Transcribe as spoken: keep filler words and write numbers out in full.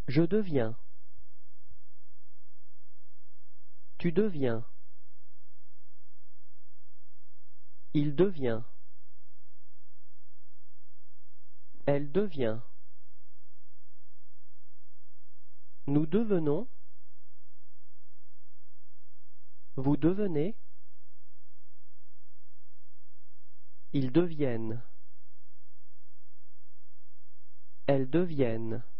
Je deviens. Tu deviens. Il devient. Elle devient. Nous devenons. Vous devenez. Ils deviennent. Elles deviennent.